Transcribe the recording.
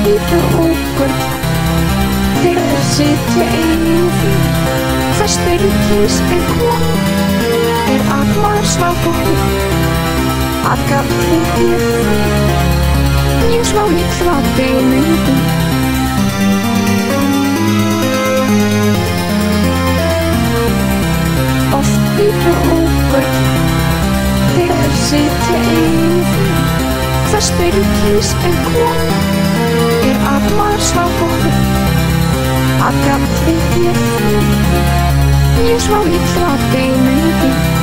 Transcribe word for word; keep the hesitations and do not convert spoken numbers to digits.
vitu ógörla, þeir'ru sitja inni, hvers, kyns, koma, er Ab maðr, að galli, ég smá illr einugi. Oft vitu ógörla, þeir'ru sitja inni, hvers, kyns, koma, er Ab maðr, að galli, ég smá illr einugi.